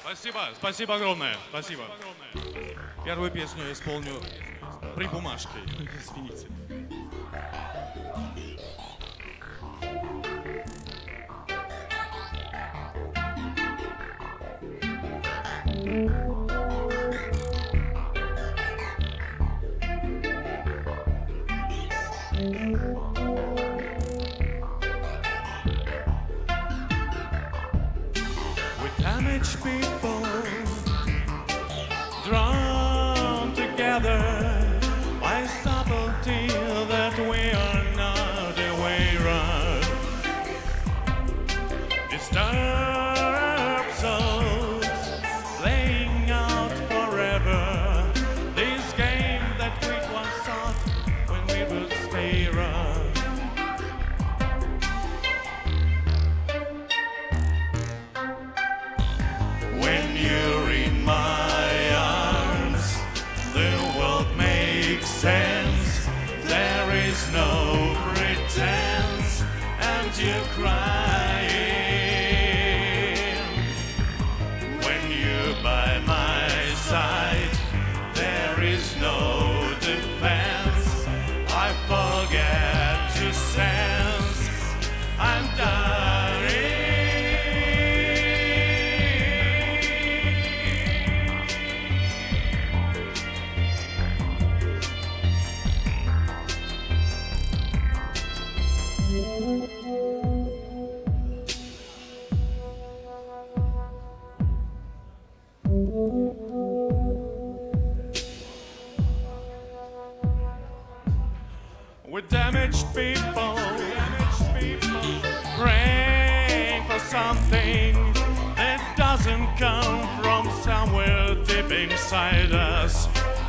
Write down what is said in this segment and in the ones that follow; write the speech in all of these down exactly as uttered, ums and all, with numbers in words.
Спасибо, спасибо огромное, спасибо. Первую песню я исполню при бумажке, извините. Damaged people drawn together by subtlety that we are not aware of. Disturbed souls playing out forever this game that we once thought when we would stay around. When you're in my arms, the world makes sense. There is no pretense, and you're crying. When you're by my side, there is no defense. I forget to sense I'm dying. We're damaged people, damaged people, praying for something that doesn't come from somewhere deep inside us.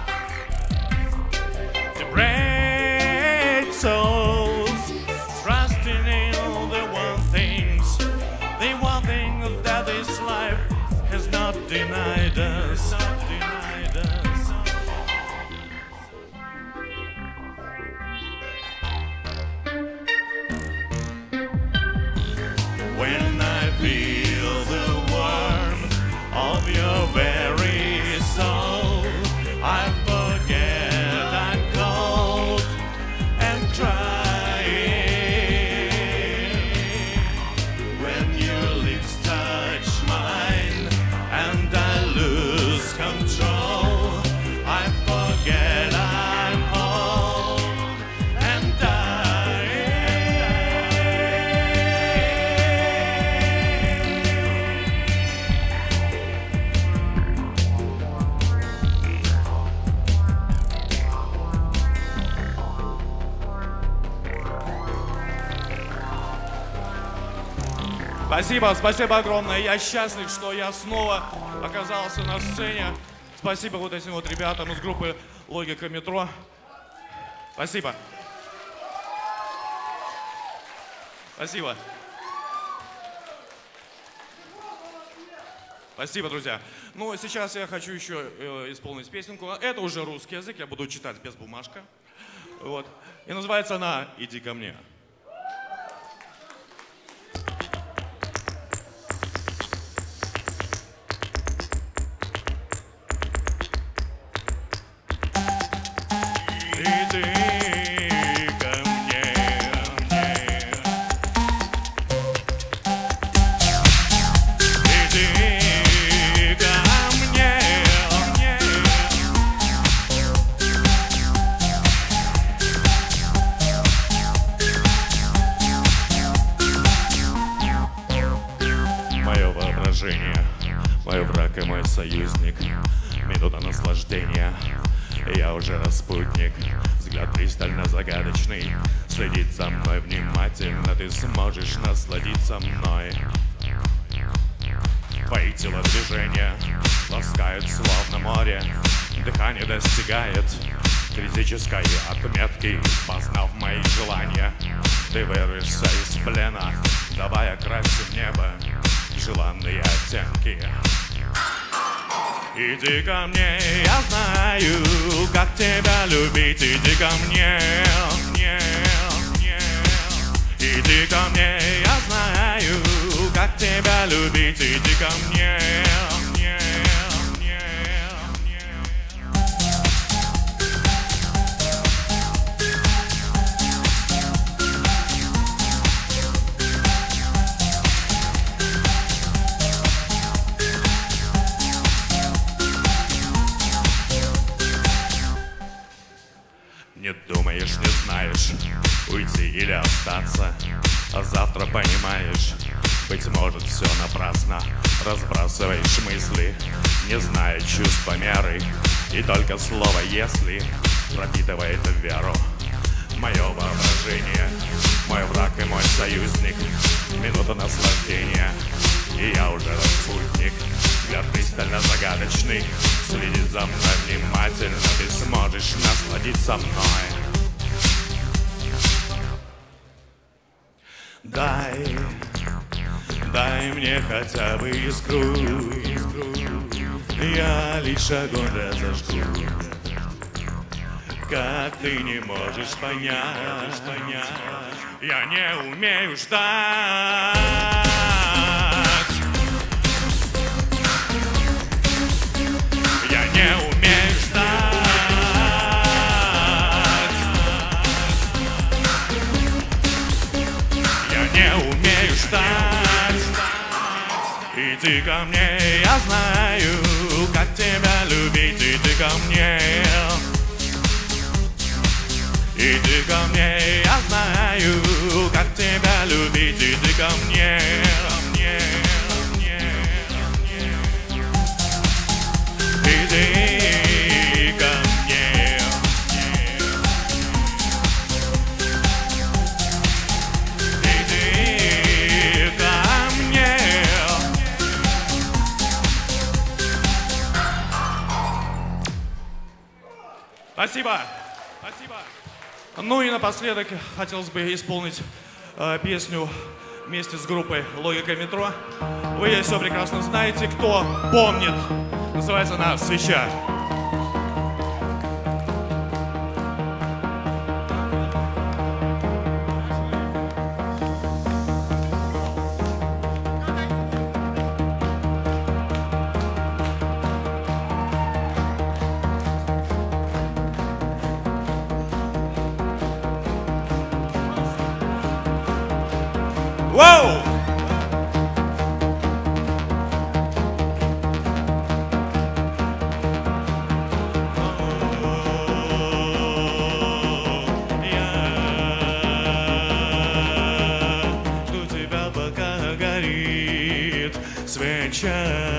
Depraved souls, trusting in the one things, the one thing that this life has not denied us. Not denied us. When I feel the warmth of your very soul, I forget I'm cold and crying. When your lips touch mine and I lose control, I forget I'm old and dying. Спасибо, спасибо огромное. Я счастлив, что я снова оказался на сцене. Спасибо вот этим вот ребятам из группы «Логика Метро». Спасибо. Спасибо. Спасибо, друзья. Ну, сейчас я хочу еще э, исполнить песенку. Это уже русский язык, я буду читать без бумажка. Вот. И называется она «Иди ко мне». Иди ко мне, мне. Иди ко мне, мне. Мое воображение, мой враг и мой союзник, минута наслаждения. Я уже распутник, взгляд пристально загадочный. Следит за мной внимательно, ты сможешь насладиться мной. Твои телодвижения ласкают словно море. Дыхание достигает критической отметки. Познав мои желания, ты вырвешься из плена. Давай окрасим небо в желанные оттенки. Иди ко мне, я знаю, как тебя любить. Иди ко мне, мне, мне. Иди ко мне, я знаю, как тебя любить. Иди ко мне, мне. А завтра понимаешь, быть может, все напрасно. Разбрасываешь мысли, не зная чувства меры. И только слово «если» пропитывает веру. Мое воображение, мой враг и мой союзник. Минута наслаждения, и я уже распутник. Взгляд пристально загадочный, следит за мной внимательно. Ты сможешь насладиться мной. Дай, дай мне хотя бы искру, искру. Я лишь огонь разожгу. Как ты не можешь понять, понять, я не умею ждать. Я не умею ждать. Я не умею ждать. Иди ко мне, я знаю, как тебя любить. Иди ко мне. Иди ко мне, я знаю, как тебя любить. Иди ко мне, ко мне, ко мне, ко мне. Иди ко мне, иди ко мне. Спасибо. Спасибо. Ну и напоследок хотелось бы исполнить э, песню вместе с группой «Логика метро». Вы ее все прекрасно знаете, кто помнит. Называется она «Свеча». Воу! Я жду тебя, пока горит свеча.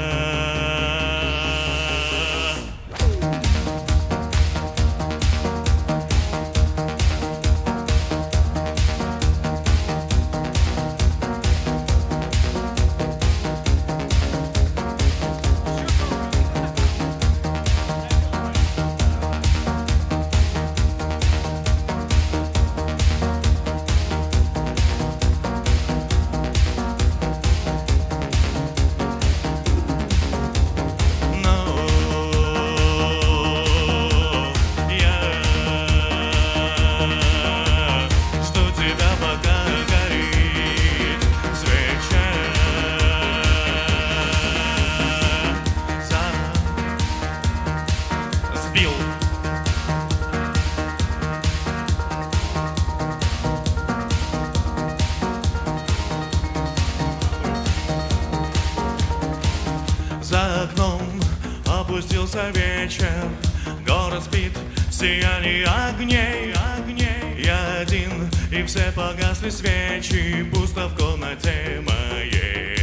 За окном опустился вечер, город спит в сиянии огней, огней. Я один, и все погасли свечи, пусто в комнате моей.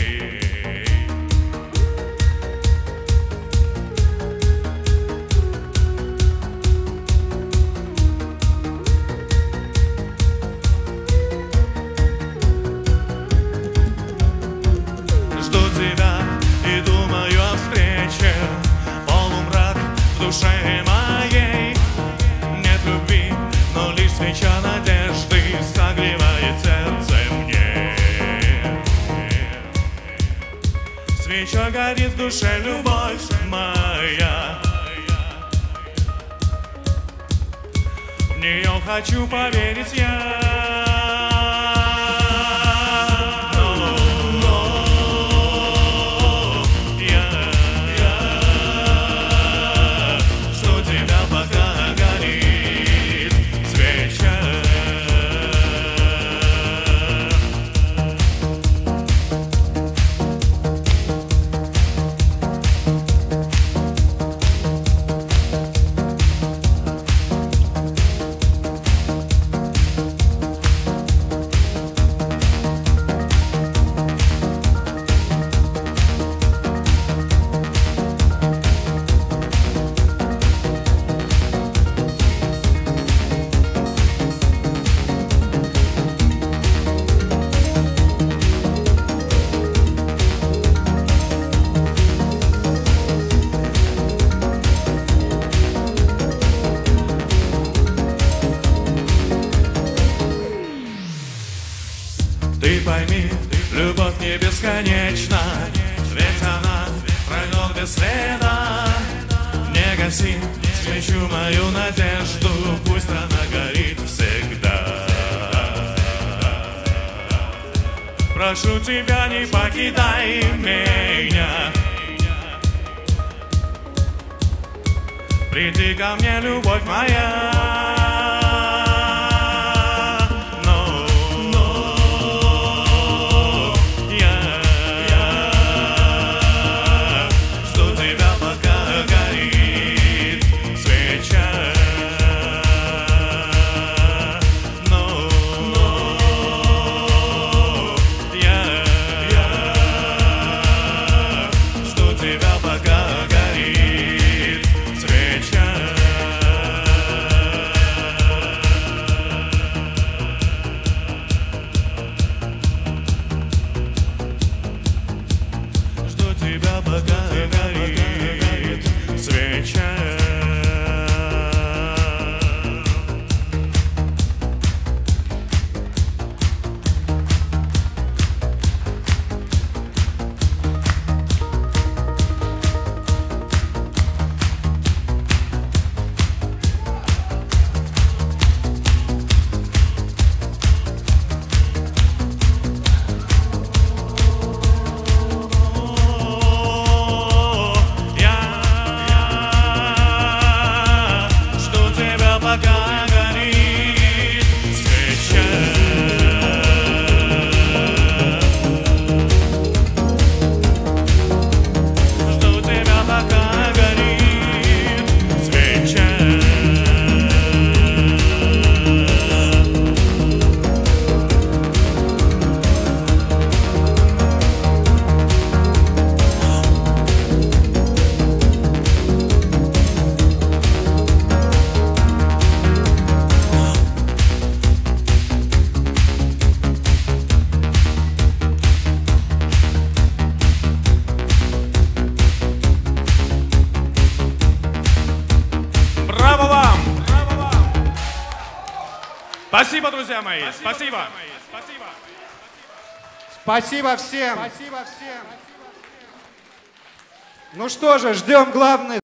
Жду тебя и думаю о встрече. Полумрак в душе моей. Нет любви, но лишь свеча надежды согревает сердце мне. Свеча горит в душе, любовь моя. В нее хочу поверить я. не бесконечна, ведь она пройдет без следа. Не гаси свечу мою надежду, пусть она горит всегда. Прошу тебя, не покидай меня. Приди ко мне, любовь моя. Но, но я, я жду тебя, пока горит свеча. Но, но я, я жду тебя, пока горит свеча. Жду тебя, пока горит свеча. Пока горит свеча. Жду тебя, пока горит свеча. Браво вам! Спасибо, друзья мои! Спасибо! Спасибо всем! Ну что же, ждем главный.